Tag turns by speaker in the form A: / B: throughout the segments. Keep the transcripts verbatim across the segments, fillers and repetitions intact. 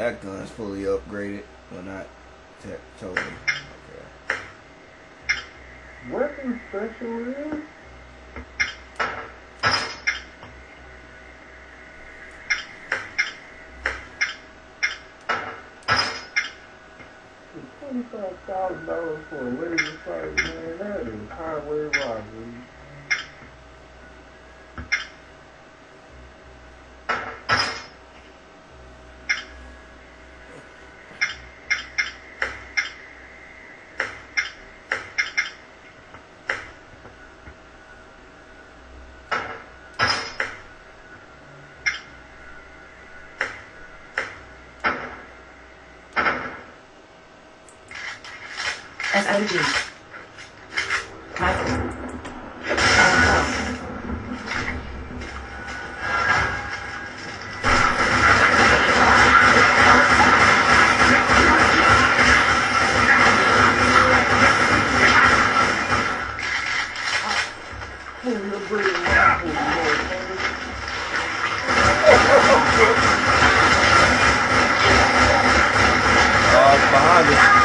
A: that gun's fully upgraded. Well, not totally. Okay.
B: Weapon specialist? twenty-five thousand dollars for a laser sight, man, that is highway robbery.
C: S O G. Michael.
A: Uh, behind us.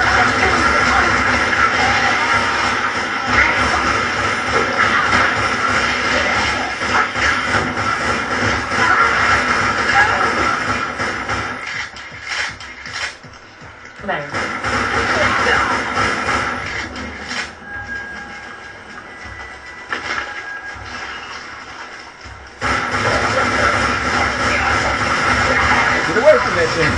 A: Get away from that thing.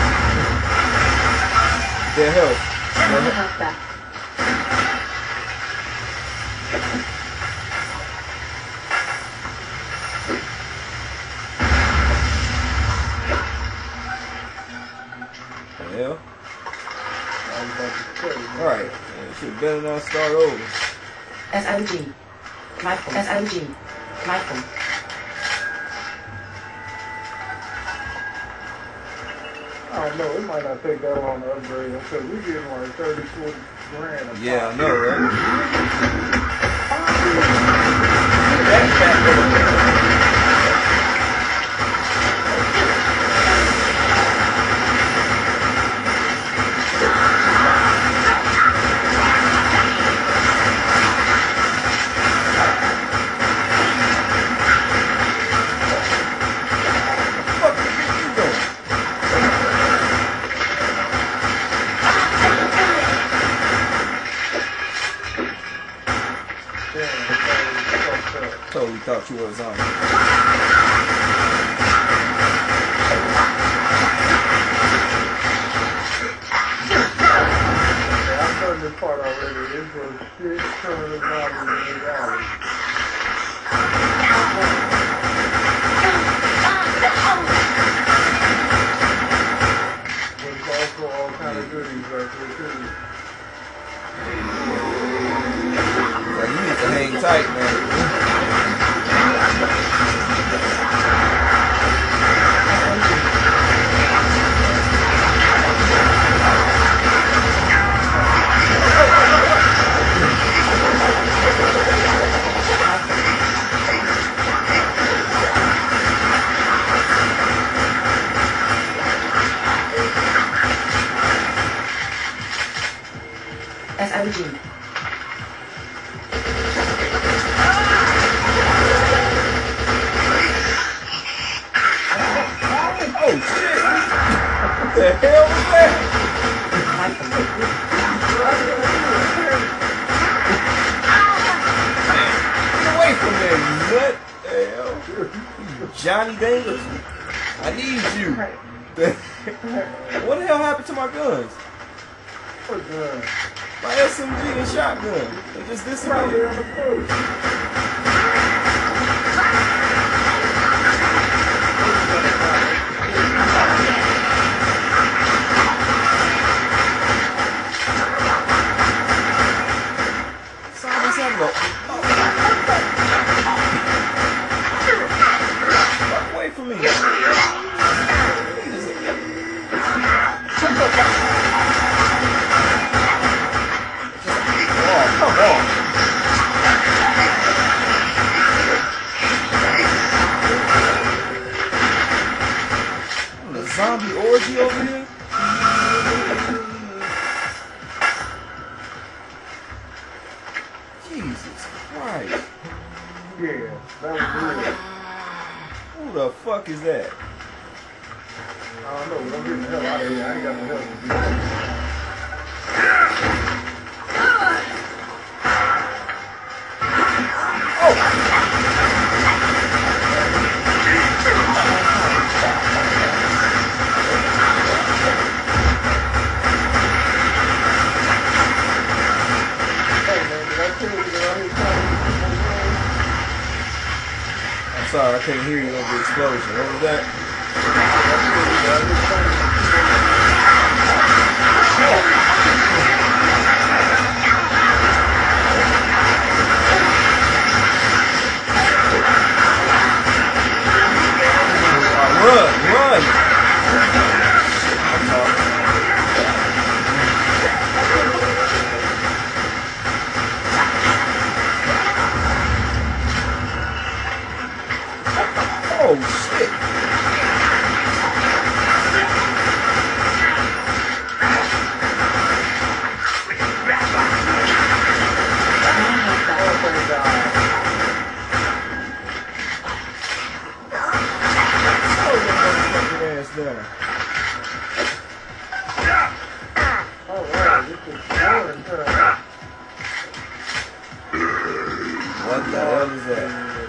A: Their help. Their help back. The hell? Alright. Should better not start over.
C: S O G. Michael. S O G. Michael.
B: I don't know, it might not take that long to upgrade them because we're getting like thirty, forty grand. A
A: Yeah, I know, totally thought you was on.
B: Yeah, I've heard this part already. This was shit turning around in reality. There's also all kind of goodies right there too.
A: Like, you need to hang tight, man.
C: S O G.
A: Oh shit! What the hell was that? Get away from there, you nut! The hell? Johnny Dangles? I need you. What the hell happened to my guns?
B: What gun?
A: My S M G and shotgun. They just disappeared.
B: On the coast.
A: Somebody's having a... Fuck away from me. Oh, come on. Jesus Christ.
B: Yeah, that was real.
A: Who the fuck is that?
B: I don't know, but I'm getting the hell out of here. I ain't got no help to do that.
A: I'm sorry, I couldn't hear you over the explosion. What was that? Run, run! Oh shit! What the hell is that?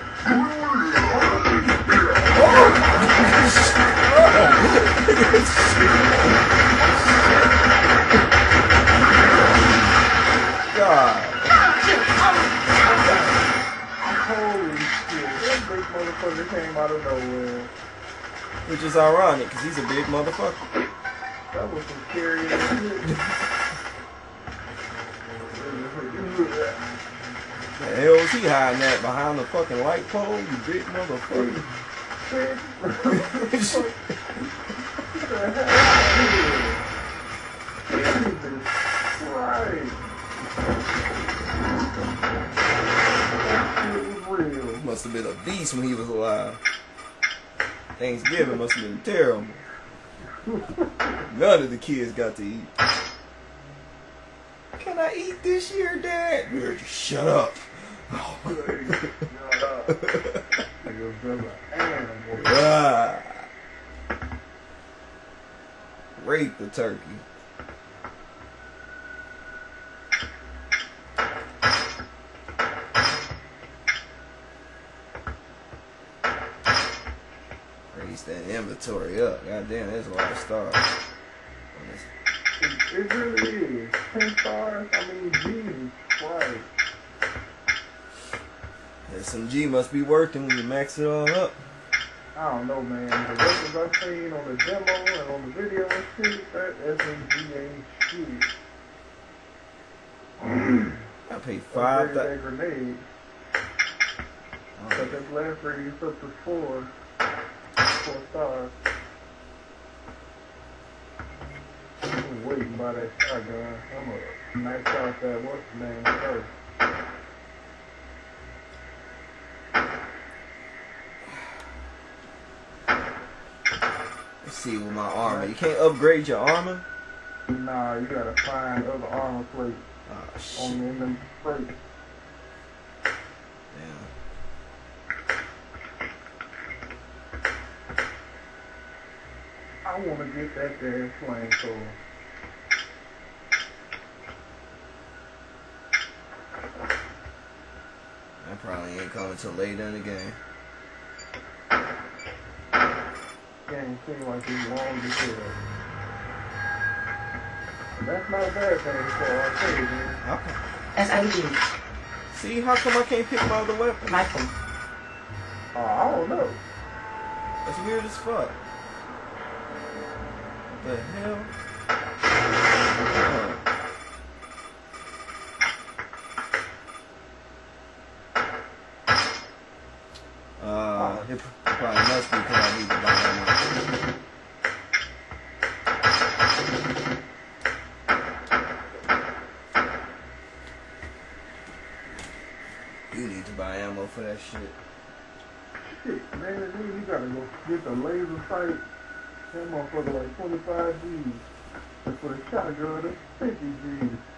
A: God.
B: Holy shit. That big motherfucker came out of nowhere.
A: Which is ironic, because he's a big motherfucker.
B: That was some scary ass shit.
A: The hell is he hiding at behind the fucking light pole, you big motherfucker?
B: Right. Real.
A: Must have been a beast when he was alive. Thanksgiving must have been terrible. None of the kids got to eat. Can I eat this year, Dad? Just shut up. Oh. Ah. Rape the turkey. Raise that inventory up. God damn, there's a lot of stars.
B: It, it really is. Ten stars, I mean, Jesus Christ.
A: S M G must be working when you max it all up.
B: I don't know, man. The weapons I've seen on the demo and on the video and shit, that S M G ain't shit.
A: I paid five.
B: That that grenade.
A: Oh.
B: But that blast radius up to four. Four stars. I'm waiting by that shotgun. I'm gonna max out that what's the name first.
A: Let's see with my armor. You can't upgrade your armor?
B: Nah, you gotta find other armor plates
A: Oh shit.
B: on in them plates.
A: Damn.
B: I wanna get that damn flamethrower.
A: That probably ain't coming till later in the game.
B: Game seems like it's long as hell. That's not a bad thing for arcade, man.
A: Okay.
C: S M G.
A: See, how come I can't pick my other weapon?
C: Rifle.
B: Oh, I don't know.
A: That's weird as fuck. What the hell? Oh. Uh, it probably must be because I need to buy ammo. You need to buy ammo for that shit.
B: Shit, man, then you gotta go get the laser sight. That motherfucker like twenty-five G's. And for the shotgun, that's fifty G's.